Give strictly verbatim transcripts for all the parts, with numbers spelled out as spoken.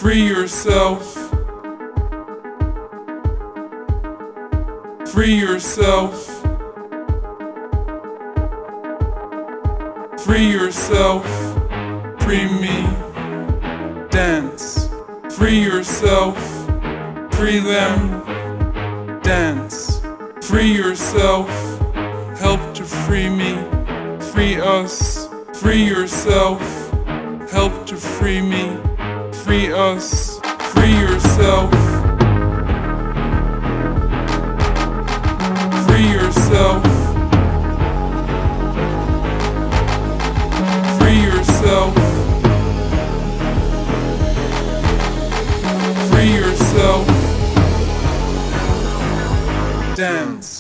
Free yourself. Free yourself. Free yourself. Free me. Dance. Free yourself. Free them. Dance. Free yourself. Help to free me. Free us. Free yourself. Help to free me. Free us. Free yourself. Free yourself. Free yourself. Free yourself. Dance.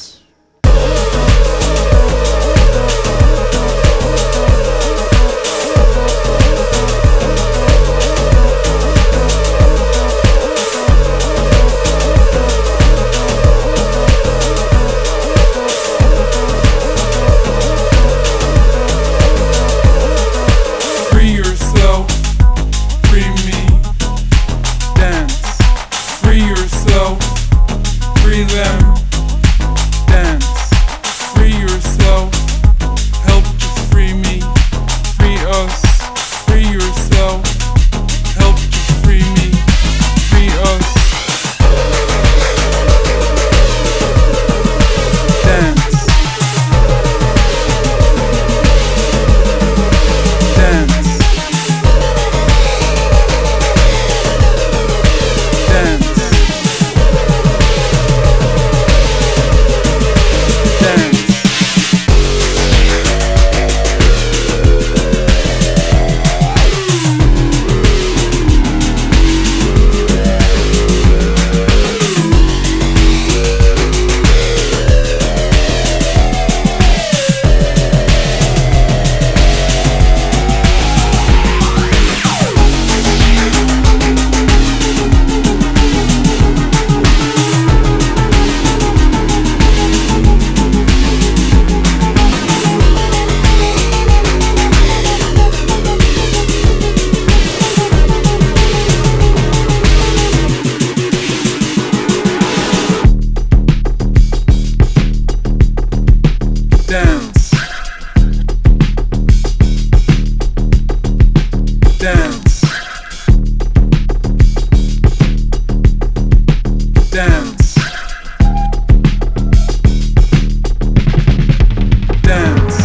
Free them, dance. Free yourself, help to free me. Free us, free yourself, help to free me. Free us. Dance. Dance. Dance. Dance. Dance. Dance. Dance.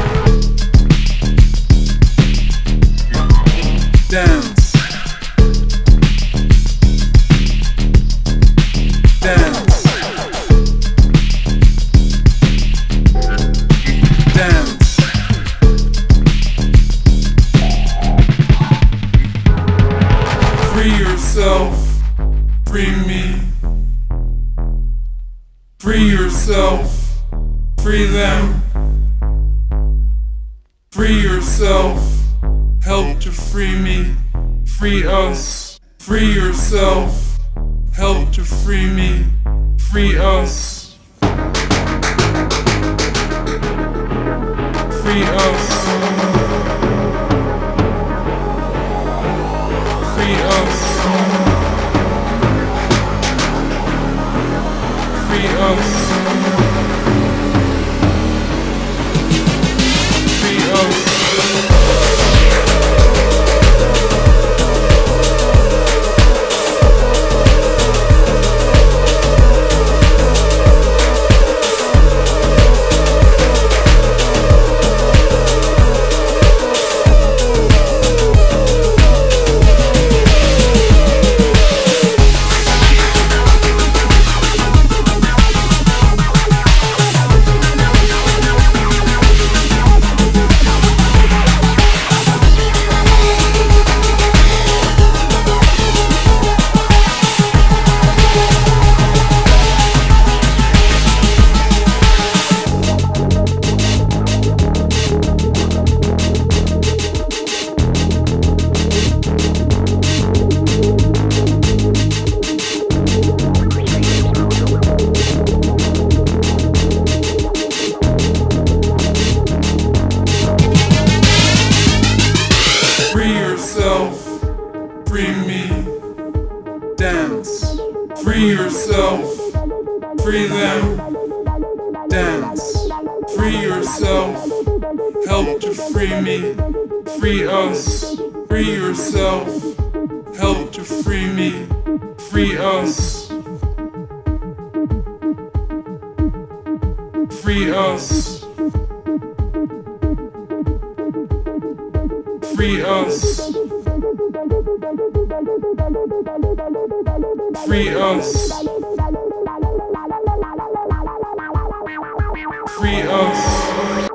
Dance. Dance. Free yourself, free me. Free yourself, free them. Free yourself, help to free me. Free us. Free yourself, help to free me. Free us. Free us. Free us. Free us. Free us. Free yourself. Free them. Dance. Free yourself. Help to free me. Free us. Free yourself. Help to free me. Free us. Free us. Free us. Free us. Free us.